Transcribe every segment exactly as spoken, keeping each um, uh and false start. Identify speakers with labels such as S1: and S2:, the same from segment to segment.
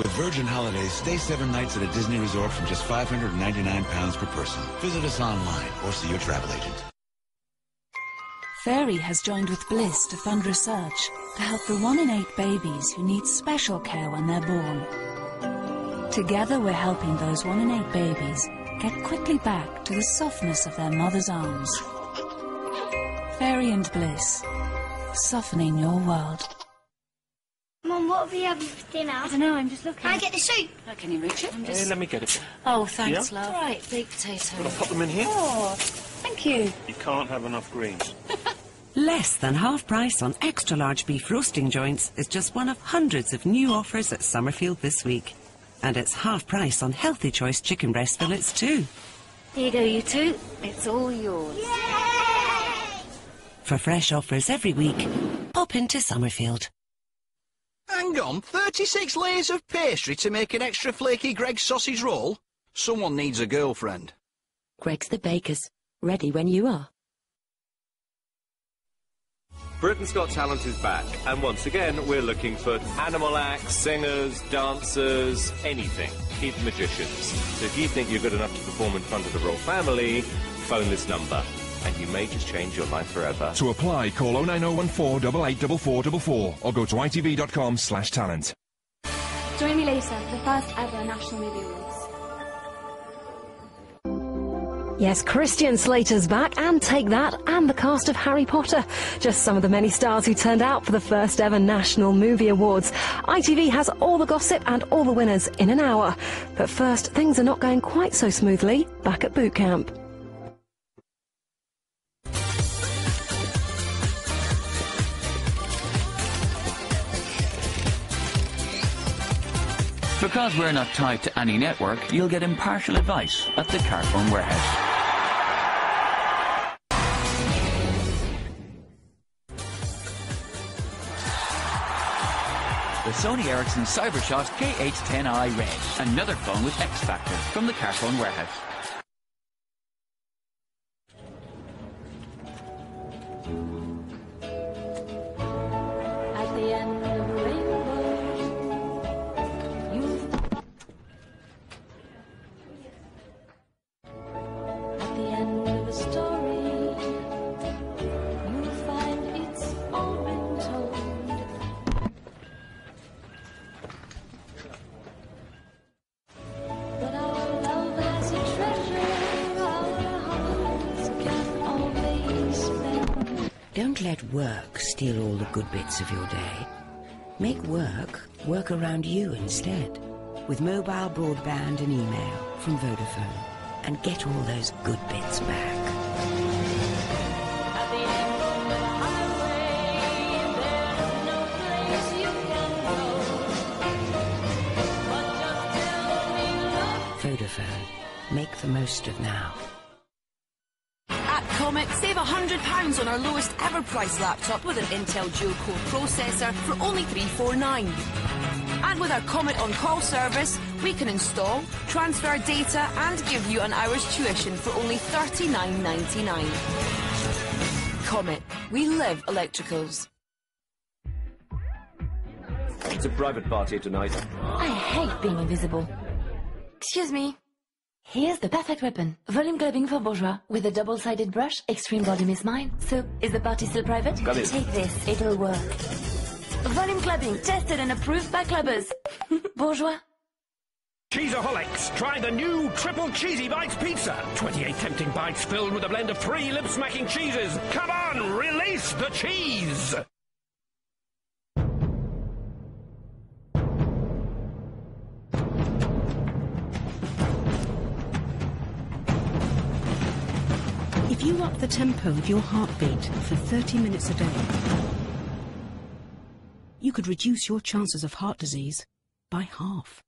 S1: With Virgin Holidays, stay seven nights at a Disney resort from just five hundred ninety-nine pounds per person. Visit us online or see your travel agent.
S2: Fairy has joined with Bliss to fund research to help the one in eight babies who need special care when they're born. Together we're helping those one in eight babies get quickly back to the softness of their mother's arms. Fairy and Bliss, softening your world.
S3: Mum, what have you having for dinner?
S4: I don't know, I'm just looking.
S3: Can I get the soup?
S4: Oh, can you reach it? I'm just...
S5: Hey, let me get it.
S4: Oh, thanks,
S5: Yeah?
S4: love. Right, baked potato.
S5: Will I pop them in here?
S4: Oh, thank you.
S5: You can't have enough greens.
S6: Less than half price on extra large beef roasting joints is just one of hundreds of new offers at Somerfield this week. And it's half price on healthy choice chicken breast fillets too.
S4: Here you go, you two. It's all yours.
S3: Yay!
S6: For fresh offers every week, pop into Somerfield.
S7: Hang on, thirty-six layers of pastry to make an extra flaky Greg's sausage roll? Someone needs a girlfriend.
S8: Greg's the Bakers. Ready when you are.
S9: Britain's Got Talent is back, and once again we're looking for animal acts, singers, dancers, anything, even magicians. So if you think you're good enough to perform in front of the royal family, phone this number, and you may just change your life forever.
S10: To apply, call oh nine oh one four eight eight four four four four or go to I T V dot com slash talent.
S3: Join me later for the first ever National Movie Awards.
S11: Yes, Christian Slater's back, and Take That, and the cast of Harry Potter. Just some of the many stars who turned out for the first ever National Movie Awards. I T V has all the gossip and all the winners in an hour. But first, things are not going quite so smoothly back at boot camp.
S12: Because we're not tied to any network, you'll get impartial advice at the Carphone warehouse. The Sony Ericsson CyberShot K H ten i Red. Another phone with X Factor from the Carphone warehouse.
S3: At the end of a rainbow, you'll... At the end of a story, you'll find it's all been told. But our love has a treasure our hearts can always spend.
S13: Don't let work steal all the good bits of your day. Make work work around you instead. With mobile broadband and email from Vodafone. And get all those good bits back.
S3: At the end of the highway, there's no place you can go. But just tell me love.
S13: Vodafone. Make the most of now.
S14: At Comet, save one hundred pounds on our lowest ever price laptop with an Intel dual-core processor for only three forty-nine. And with our Comet on-call service, we can install, transfer data and give you an hour's tuition for only thirty-nine ninety-nine. Comet. We live electricals.
S9: It's a private party tonight.
S8: I hate being invisible. Excuse me. Here's the perfect weapon. Volume clubbing for Bourjois. With a double-sided brush, extreme volume is mine. So, is the party still private?
S9: Come in.
S8: Take this, it'll work. Volume clubbing, tested and approved by clubbers. Bourjois.
S15: Cheeseaholics, try the new Triple Cheesy Bites Pizza. twenty-eight tempting bites filled with a blend of three lip-smacking cheeses. Come on, release the cheese!
S16: If you up the tempo of your heartbeat for thirty minutes a day, you could reduce your chances of heart disease by half.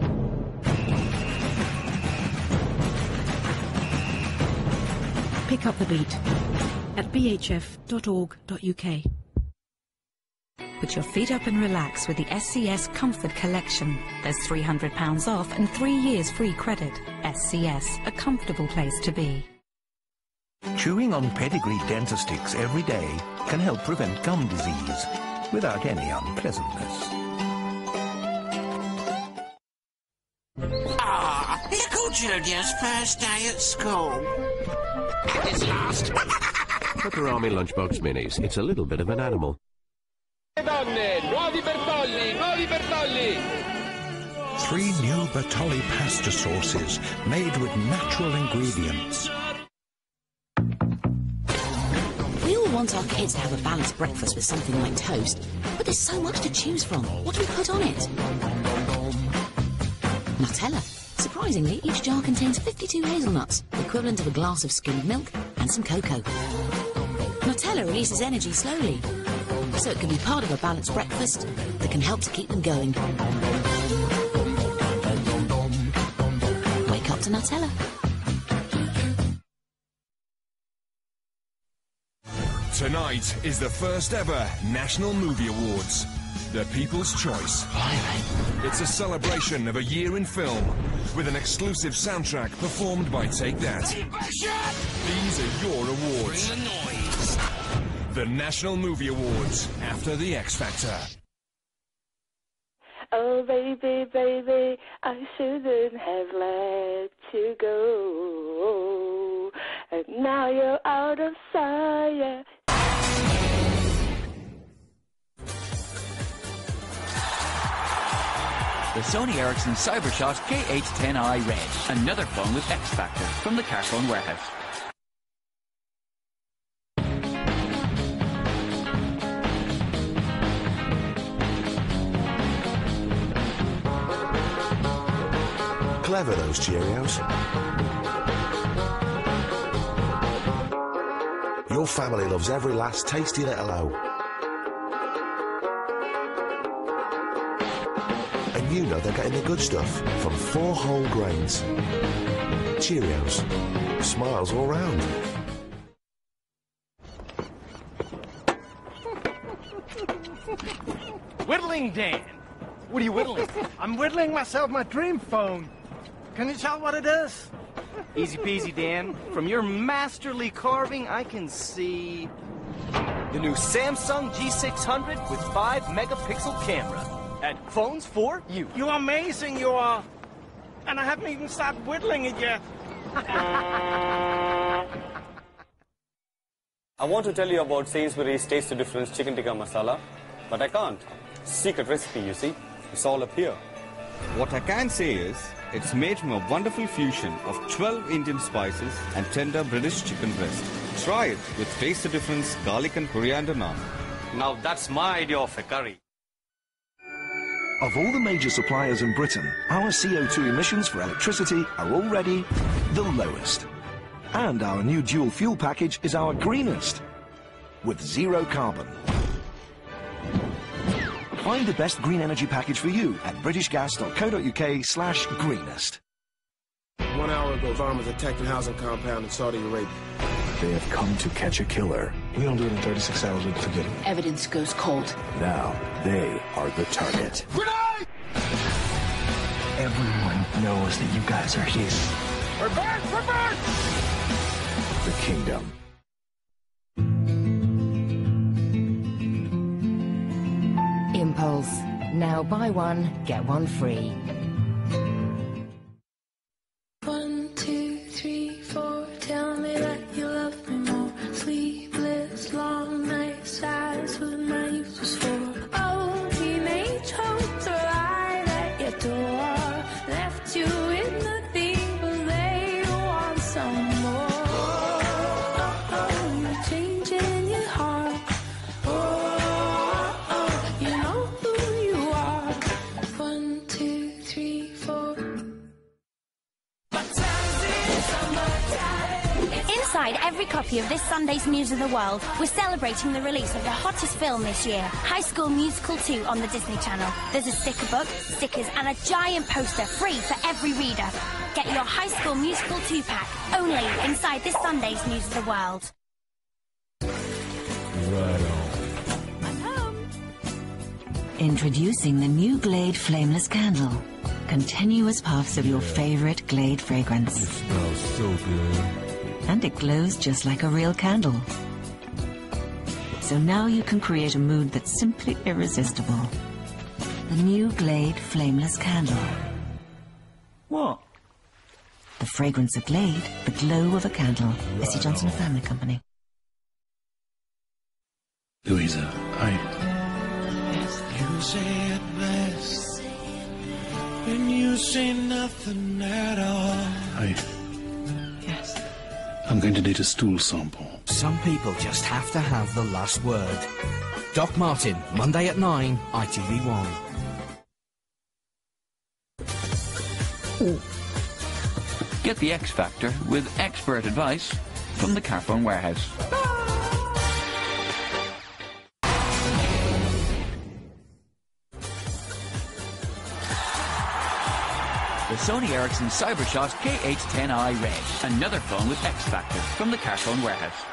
S16: Pick up the beat at b h f dot org dot u k.
S2: Put your feet up and relax with the S C S Comfort Collection. There's three hundred pounds off and three years free credit. S C S, a comfortable place to be.
S17: Chewing on Pedigree dental sticks every day can help prevent gum disease without any unpleasantness.
S18: Julia's first day at school. At his last.
S19: Peperami Lunchbox Minis. It's a little bit of an animal.
S20: Donne, nuovi Bertolli, nuovi Bertolli.
S17: Three new Bertolli pasta sauces made with natural ingredients.
S21: We all want our kids to have a balanced breakfast with something like toast, but there's so much to choose from. What do we put on it? Nutella. Surprisingly, each jar contains fifty-two hazelnuts, the equivalent of a glass of skimmed milk and some cocoa. Nutella releases energy slowly, so it can be part of a balanced breakfast that can help to keep them going. Wake up to Nutella.
S10: Tonight is the first ever National Movie Awards. The People's Choice. It's a celebration of a year in film with an exclusive soundtrack performed by Take That. These are your awards.
S18: Bring the noise.
S10: The National Movie Awards after the X Factor.
S22: Oh, baby, baby, I shouldn't have let you go. And now you're out of sight.
S12: The Sony Ericsson CyberShot K H ten i Red. Another phone with X Factor from the Carphone warehouse.
S23: Clever, those Cheerios. Your family loves every last tasty little O. And you know they're getting the good stuff from four whole grains. Cheerios. Smiles all round.
S24: Whittling, Dan. What are you whittling? I'm whittling myself my dream phone. Can you tell what it is? Easy peasy, Dan. From your masterly carving, I can see the new Samsung G six hundred with five megapixel camera. And phones for you. You're amazing, you are. And I haven't even started whittling it yet.
S25: I want to tell you about Sainsbury's Taste the Difference Chicken Tikka Masala, but I can't. Secret recipe, you see. It's all up here.
S26: What I can say is, it's made from a wonderful fusion of twelve Indian spices and tender British chicken breast. Try it with Taste the Difference garlic and coriander naan.
S25: Now that's my idea of a curry.
S27: Of all the major suppliers in Britain, our C O two emissions for electricity are already the lowest. And our new dual fuel package is our greenest, with zero carbon. Find the best green energy package for you at britishgas.co.uk slash greenest.
S28: One hour ago, farmers attacked a housing compound in Saudi Arabia.
S29: They have come to catch a killer. We don't do it in thirty-six hours, we forget it.
S21: Evidence goes cold.
S29: Now, they are the target.
S28: Grenade!
S29: Everyone knows that you guys are here.
S28: Reverse! Reverse!
S29: The kingdom.
S30: Impulse. Now buy one, get one free.
S3: One, two, three, four. Tell me that you love me more. Sleepless, long nights, eyes with my youth was for. Oh, teenage hopes are lied at your door. Left you with nothing, but they want some more. Oh, oh, you're changing your heart. Oh, oh, you know who you are. One, two, three, four.
S31: Inside every copy of this Sunday's News of the World, we're celebrating the release of the hottest film this year, High School Musical two on the Disney Channel. There's a sticker book, stickers and a giant poster free for every reader. Get your High School Musical two pack, only inside this Sunday's News of the World.
S10: Right on.
S32: Introducing the new Glade Flameless Candle. Continuous puffs of your favorite Glade fragrance.
S10: It smells so good.
S32: And it glows just like a real candle. So now you can create a mood that's simply irresistible. The new Glade Flameless Candle.
S24: What?
S32: The fragrance of Glade, the glow of a candle. Bessie Johnson and Family Company.
S29: Louisa, I...
S18: You say it best when you say nothing at all.
S29: I... Yes. I'm going to need a stool sample.
S1: Some people just have to have the last word. Doc Martin, Monday at nine, I T V one.
S12: Get the X Factor with expert advice from the Carphone warehouse. The Sony Ericsson CyberShot K H ten i Red. Another phone with X Factor from the Carphone warehouse.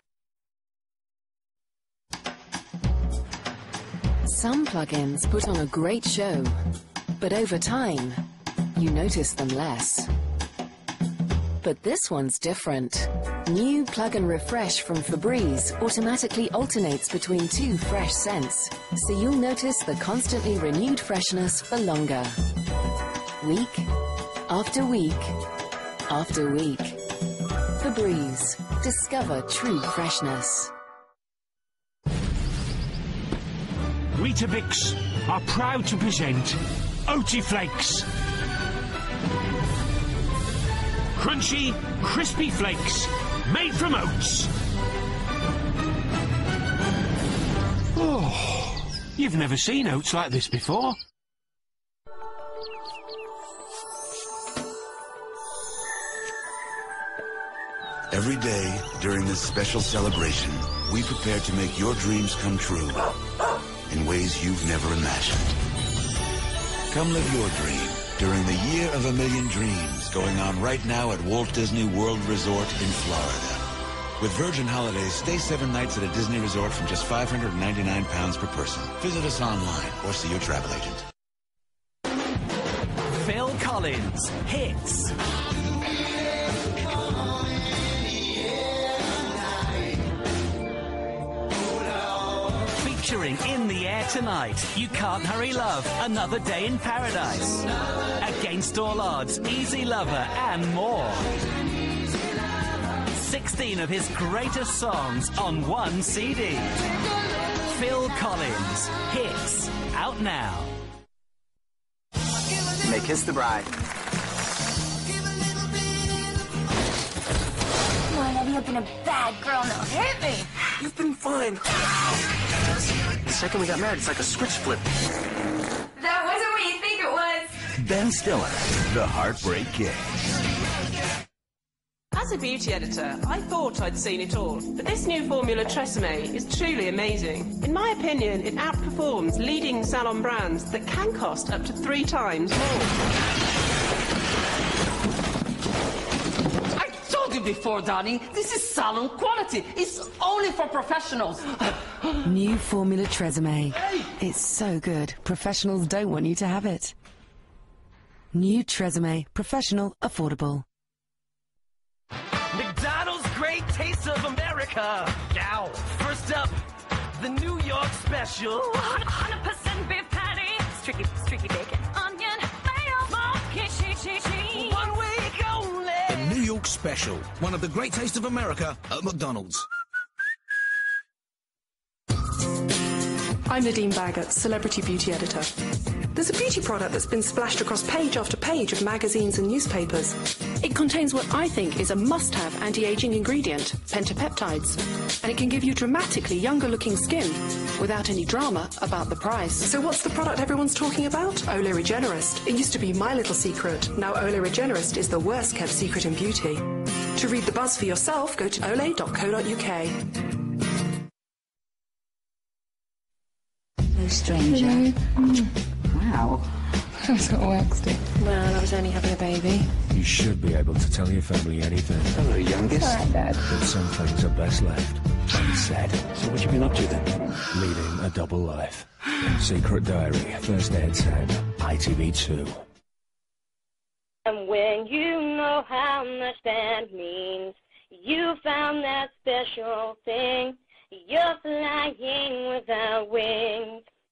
S4: Some plugins put on a great show, but over time, you notice them less. But this one's different. New Plug and Refresh from Febreze automatically alternates between two fresh scents, so you'll notice the constantly renewed freshness for longer. Week after week after week. Febreze. Discover true freshness.
S5: Weetabix are proud to present Oaty Flakes. Crunchy, crispy flakes made from oats. Oh, you've never seen oats like this before.
S6: Every day during this special celebration, we prepare to make your dreams come true in ways you've never imagined. Come live your dream during the Year of a Million Dreams going on right now at Walt Disney World Resort in Florida. With Virgin Holidays, stay seven nights at a Disney resort from just five hundred ninety-nine pounds per person. Visit us online or see your travel agent.
S7: Phil Collins, hits. Featuring In the Air Tonight, You Can't Hurry Love, Another Day in Paradise, Against All Odds, Easy Lover, and more. sixteen of his greatest songs on one C D. Phil Collins, hits, out now.
S24: May Kiss the Bride.
S31: Come on, Eddie, I've been a bad girl now. Hit me!
S28: You've been fine. The second we got married, it's like a switch flip.
S31: That wasn't what you think it was.
S8: Ben Stiller, The Heartbreak Kid.
S9: As a beauty editor, I thought I'd seen it all, but this new formula Tresemme is truly amazing. In my opinion, it outperforms leading salon brands that can cost up to three times more.
S11: I told you before, Donnie, this is salon quality. It's only for professionals.
S13: New formula Tresemme. It's so good, professionals don't want you to have it. New Tresemme, professional, affordable.
S9: McDonald's Great Taste of America. Now, first up, the New York Special.
S31: one hundred percent beef patty. Streaky, streaky bacon. Onion, mayo, smoky cheese.
S11: One week only.
S14: The New York Special. One of the Great Taste of America at McDonald's.
S15: I'm Nadine Baggett, Celebrity Beauty Editor. There's a beauty product that's been splashed across page after page of magazines and newspapers. It contains what I think is a must-have anti-aging ingredient, pentapeptides, and it can give you dramatically younger-looking skin without any drama about the price. So what's the product everyone's talking about? Olay Regenerist. It used to be my little secret. Now Olay Regenerist is the worst-kept secret in beauty. To read the buzz for yourself, go to olay dot co dot U K.
S32: Hello, stranger.
S16: Hello.
S32: Wow.
S16: I was got a work stick.
S14: Well, I was only having a baby.
S29: You should be able to tell your family anything.
S14: Hello, youngest.
S16: All right, Dad.
S29: But some things are best left unsaid. So what you been up to then? Leading a double life. Secret Diary, Thursday at ten, I T V two.
S22: And when you know how much that means, you found that special thing. You're flying without wings.